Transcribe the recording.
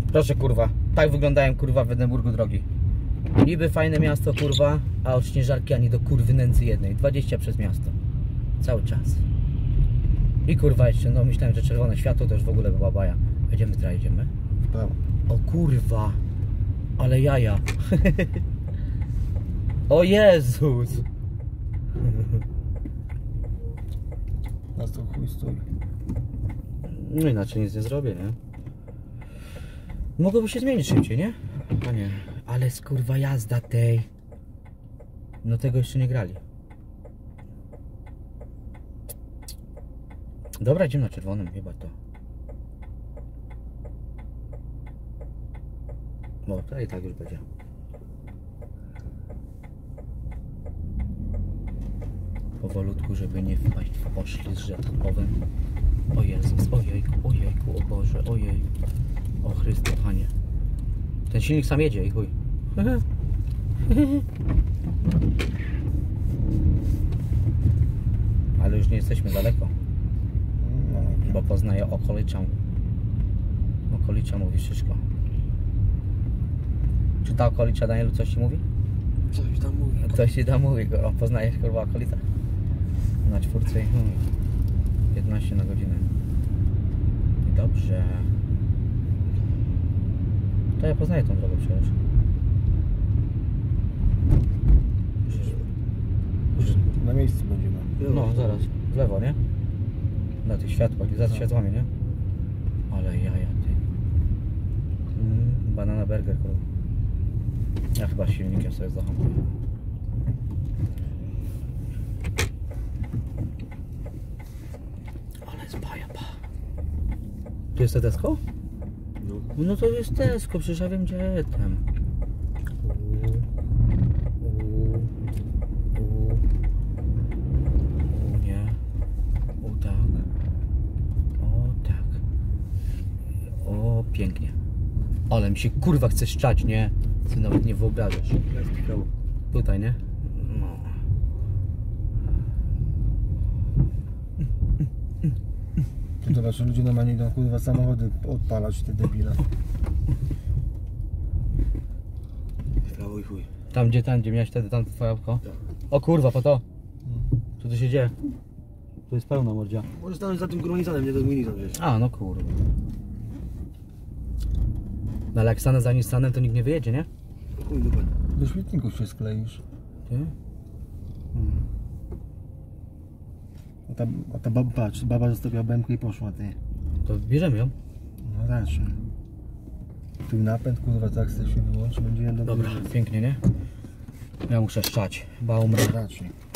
Proszę kurwa, tak wyglądają kurwa w Edynburgu drogi. Niby fajne miasto kurwa, a od śnieżarki ani do kurwy nędzy jednej. 20 przez miasto. Cały czas. I kurwa jeszcze, no myślałem, że czerwone światło to już w ogóle była baja. Jedziemy teraz, jedziemy? W prawo. O kurwa, ale jaja. O Jezus. Nas to chuj stoi. No inaczej nic nie zrobię, nie? Mogłoby się zmienić szybciej, nie? A nie, ale skurwa jazda tej. No tego jeszcze nie grali. Dobra, idziemy na czerwonym, chyba to. No to i tak już będzie. Powolutku, żeby nie wpaść w poślizg, że tak powiem. O Jezus, ojejku, o Boże, ojej. O Chryste, Panie. Ten silnik sam jedzie i chuj. Ale już nie jesteśmy daleko. No. Bo poznaję okolicę. Okolica mówi wszystko. Czy ta okolica, Danielu, coś ci mówi? Coś tam mówi. Coś ci tam mówi, o, poznajesz kurwa okolicę? Na czwórce 15 na godzinę. I dobrze. To ja poznaję tą drogę przecież. Już na miejscu będziemy. No zaraz, w lewo, nie? Na tych światłach, za światłami, nie? Ale jaja ty. Banana burger, kurwa. Ja chyba silnikiem sobie zahamuję. Ale jest baja. Tu jest Tesco? No. No to jest Tesco, przecież ja wiem gdzie jestem. O nie. O tak. O tak. O pięknie. Ale mi się kurwa chce szczać, nie? Ty nawet nie wyobrażasz. Tutaj, nie? No. Tu zobacz, ludzie normalnie idą kurwa samochody odpalać, te debile. W prawo i chuj. Tam gdzie miałeś wtedy tam twoje oko? Tak. O kurwa, po to. Co tu się dzieje? Tu jest pełno mordzia. Może stanąć za tym gromnicanem, nie do Nissan, wiesz. A, no kurwa. No ale jak stanę za Nissanem, to nikt nie wyjedzie, nie? Chuj dupę. Do śmietników się skleisz. Ty? A ta baba, patrz, baba zostawiła bębkę i poszła, ty. To bierzemy ją. No raczej. Tu napęd, kurwa, tak się wyłączy, będzie jedno. Dobra, pięknie, nie? Ja muszę szczać, bo umrę. Raczej.